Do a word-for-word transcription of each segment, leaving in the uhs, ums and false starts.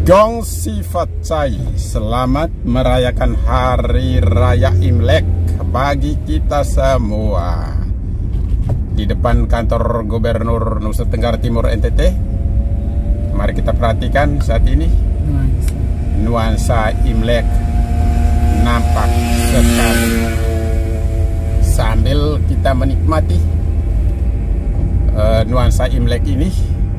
Gong Sifat Cai, selamat merayakan Hari Raya Imlek bagi kita semua. Di depan kantor Gubernur Nusa Tenggara Timur N T T, mari kita perhatikan saat ini nuansa Imlek nampak sekali. Sambil kita menikmati uh, nuansa Imlek ini,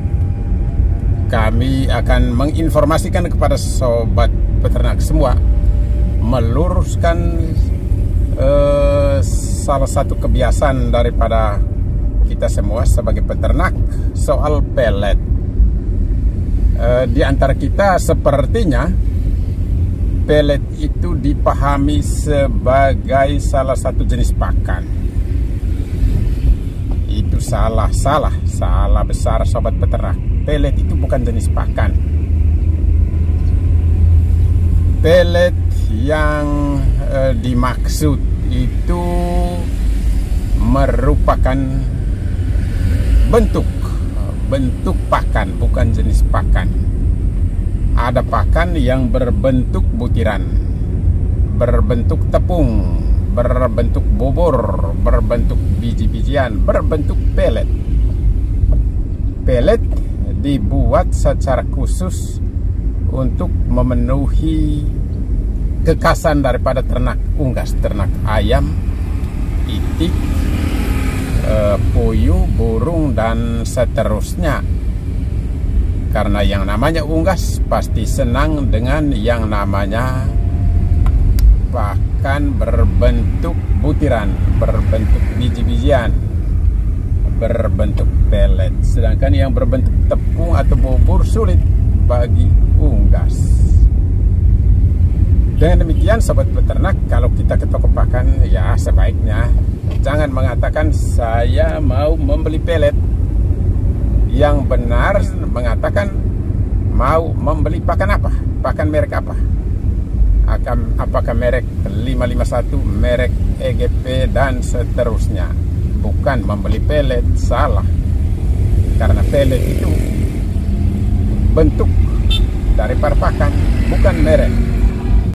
kami akan menginformasikan kepada sobat peternak semua, meluruskan uh, salah satu kebiasaan daripada kita semua sebagai peternak soal pelet. Uh, di antara kita sepertinya pelet itu dipahami sebagai salah satu jenis pakan. Itu salah, salah, salah besar sobat peternak. Pelet itu bukan jenis pakan. Pelet yang eh, dimaksud itu merupakan bentuk bentuk pakan, bukan jenis pakan. Ada pakan yang berbentuk butiran, berbentuk tepung, berbentuk bubur, berbentuk biji-bijian, berbentuk pelet. Pelet dibuat secara khusus untuk memenuhi kekhasan daripada ternak unggas, ternak ayam, itik, e, puyuh, burung, dan seterusnya. Karena yang namanya unggas pasti senang dengan yang namanya pakan berbentuk butiran, berbentuk biji-bijian, berbentuk pelet. Sedangkan yang berbentuk tepung atau bubur sulit bagi unggas. Dengan demikian sobat peternak, kalau kita ke toko pakan, ya sebaiknya jangan mengatakan saya mau membeli pelet. Yang benar mengatakan mau membeli pakan apa, pakan merek apa, akan apakah merek lima lima satu, merek E G P, dan seterusnya. Bukan membeli pelet, salah. Karena pelet itu bentuk daripada pakan, bukan merek.